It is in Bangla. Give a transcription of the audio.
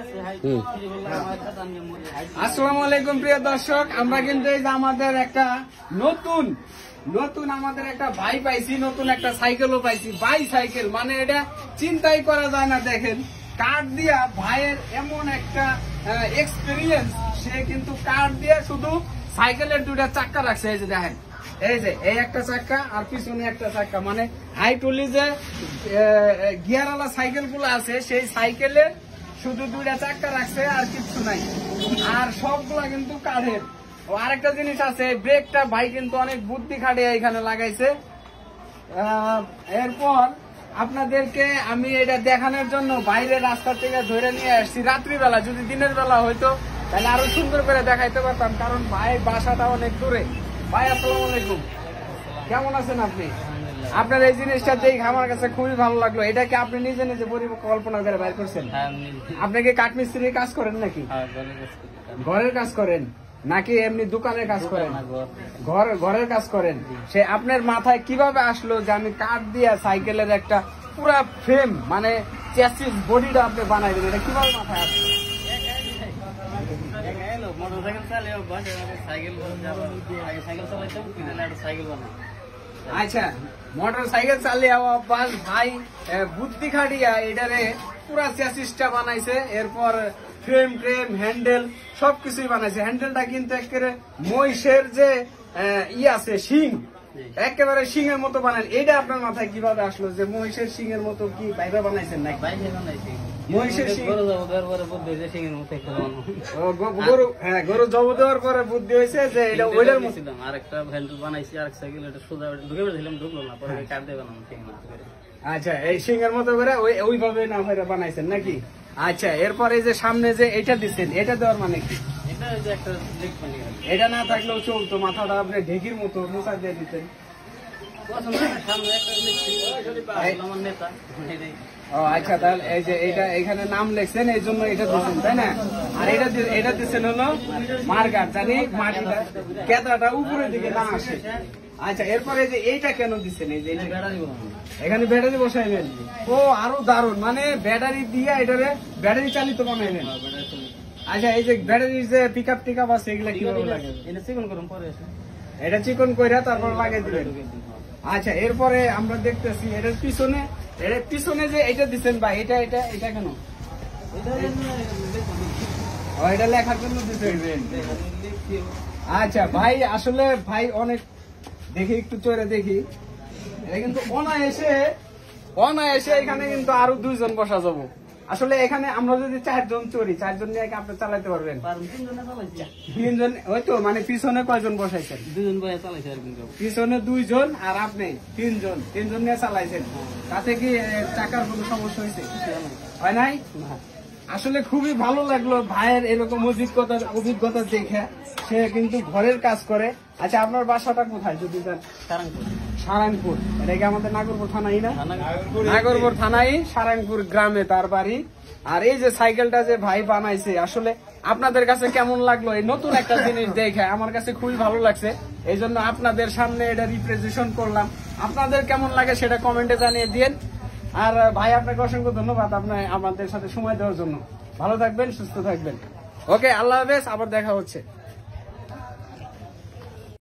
আসসালামু আলাইকুম প্রিয় দর্শক, আমরা কিন্তু এই যে আমাদের একটা নতুন আমাদের একটা ভাই পাইছি, নতুন একটা সাইকেলও পাইছি। বাইসাইকেল মানে এটা চিন্তাই করা যায় না। দেখেন কাঠ দিয়া ভাইয়ের এমন একটা এক্সপিরিয়েন্স, সে কিন্তু কাঠ দিয়ে শুধু সাইকেলের দুইটা চাক্কা রাখছে। এই যে দেখেন, এই যে এই একটা চাক্কা আর পিছনে একটা চাক্কা, মানে হাইটুলি যে গিয়ারওয়ালা সাইকেল গুলো আছে সেই সাইকেলের শুধু দুইটা চাক্কা রাখছে আর কিছু নাই, আর সবগুলা কিন্তু কাঠের। আরেকটা জিনিস আছে, ব্রেকটা ভাই কিন্তু অনেক বুদ্ধি খাটিয়ে এখানে লাগাইছে। এরপর আপনাদেরকে আমি এটা দেখানোর জন্য বাইরে রাস্তা থেকে ধরে নিয়ে আসছি রাত্রিবেলা। যদি দিনের বেলা হইতো তাহলে আরো সুন্দর করে দেখাইতে পারতাম, কারণ ভাই বাসাটা অনেক দূরে। ভাই আসসালামু আলাইকুম, কেমন আছেন আপনি? আপনার এই জিনিসটা দেখে আমার কাছে খুবই ভালো লাগলো। এটা কি আপনি নিজে নিজে পরিকল্পনা করে বাইর করছেন? আপনি কি কাঠমিস্ত্রির কাজ করেন নাকি ঘরের কাজ করেন নাকি এমনি দোকানের কাজ করেন? ঘরের কাজ করেন। সে আপনার মাথায় কিভাবে আসলো যে আমি কাঠ দিয়ে সাইকেলের একটা পুরা ফ্রেম মানে চ্যাসিস বডিটা আপনি বানাইবেন? এটা কিভাবে মাথায় আসলো? আচ্ছা, মোটর সাইকেল চালিয়ে ভাই বুদ্ধি খাটিয়া এটারে পুরা চ্যাসিসটা বানাইছে। এরপর ফ্রেম হ্যান্ডেল সবকিছুই বানাইছে। হ্যান্ডেলটা কিন্তু একেবারে মহিষের যে আছে শিং, একেবারে শিং এর মতো বানাই। এটা আপনার মাথায় কিভাবে আসলো যে মহিষের শিং এর মতো? কি বাইরে বানাইছেন নাকি? মহিষের শিং গরু জব দেওয়ার পরে বুদ্ধি হয়েছে যে এটা ওইটার মতো। আরেকটা হ্যান্ডেল বানাইছি, আরেক সাইকেল এটা সোজা ঢুকে বেড়েছিলাম, ঢুকলো না, পরে কাট দিয়ে বানানো। আচ্ছা, এই শিং এর মতো করে ওইভাবে না হয়ে বানাইছেন নাকি? আচ্ছা, এরপরে যে সামনে যে এটা দিচ্ছেন, এটা দেওয়ার মানে কি? এটা না থাকলেও চলতো, মাথাটা আপনি ঢেকির মতো মোচা দিয়ে দিতেন। ও আচ্ছা, তাহলে এই যে এটা এখানে নাম লিখছেন এই জন্য এটা দিচ্ছেন, তাই না? আর এটা দিচ্ছেন হলো মার্কার, জানি মাটিটা কেদাটা উপরের দিকে না আসে। আচ্ছা, এরপরে যে এইটা কেন দিচ্ছেন? এই যে এখানে ব্যাটারি বসাইবেন। ও আরো দারুণ, মানে ব্যাটারি দিয়ে এটারে ব্যাটারি চালিত বানাইবেন। আচ্ছা, এই যে ব্যাটারির যে পিকআপ টিকআপ আছে এগুলা কিভাবে লাগে? এটা চিকন কইরা তারপর লাগিয়ে দিবেন। আচ্ছা, এরপরে আমরা দেখতেছি এটার পিছনে যে এটা দিচ্ছেন ভাই, এটা কেন? এটা লেখার জন্য দিচ্ছেন। আচ্ছা ভাই, আসলে ভাই অনেক দেখি, একটু চড়ে দেখি। এটা কিন্তু অনায়াসে এখানে কিন্তু আরো দুইজন বসা যাবো। আসলে এখানে আমরা যদি 4 জন চড়ি, 4 জন নিয়ে আপনি চালাতে পারবেন? 3 জন হয়তো, মানে পিছনে কয়জন বসাইছেন? 2 জন বসে চালাইছে। পিছনে 2 জন আর আপনি 3 জন নিয়ে চালাইছেন। তাতে কি চাকার কোনো সমস্যা হয়েছে? হয় নাই? আসলে খুবই ভালো লাগলো ভাইয়ের এরকম অভিজ্ঞতা দেখে। সে কিন্তু ঘরের কাজ করে। আচ্ছা, আপনার বাসাটা কোথায় যদি জান? সারাংপুর। এটা কি আমাদের নাগরপুর থানাই না? নাগরপুর থানাই, সারাংপুর গ্রামে তার বাড়ি। আর এই যে সাইকেলটা যে ভাই বানাইছে, আসলে আপনাদের কাছে কেমন লাগলো? এই নতুন একটা জিনিস দেখে আমার কাছে খুবই ভালো লাগছে। এই জন্য আপনাদের সামনে এটা রিপ্রেজেন্টেশন করলাম। আপনাদের কেমন লাগে সেটা কমেন্টে জানিয়ে দিন। আর ভাই, আপনাকে অসংখ্য ধন্যবাদ আপনার আমাদের সাথে সময় দেওয়ার জন্য। ভালো থাকবেন, সুস্থ থাকবেন। ওকে, আল্লাহ হাফেজ, আবার দেখা হচ্ছে।